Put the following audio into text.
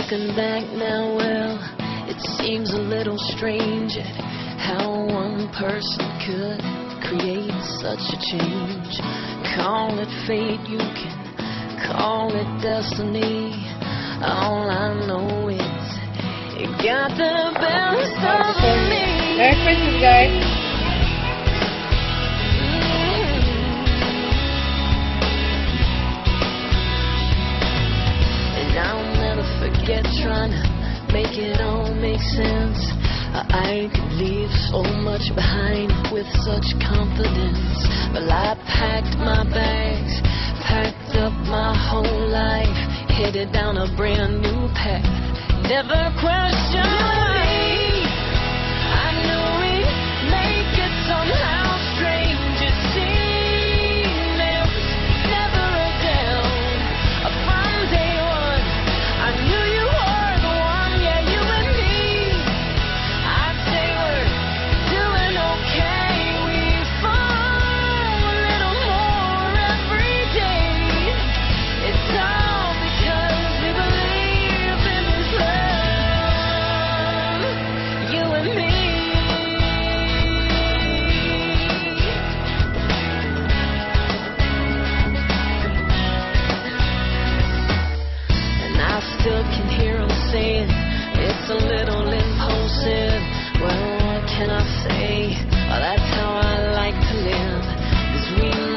Looking back now, well, it seems a little strange at how one person could create such a change. Call it fate, you can call it destiny. All I know is it got the best of me. Merry Christmas, guys. I'll never forget trying to make it all make sense. I could leave so much behind with such confidence. Well, I packed my bags, packed up my whole life, headed down a brand new path. Never questioned me. I knew we'd make it somehow. Strange it seemed, there was never a doubt. From day one, I knew you were the one. Yeah, you and me, I'd say we're doing okay. We fall a little more every day. It's all because we believe in love, you and me. And I still can hear him saying it's a little impulsive. Well, what can I say? Well, that's how I like to live. 'Cause we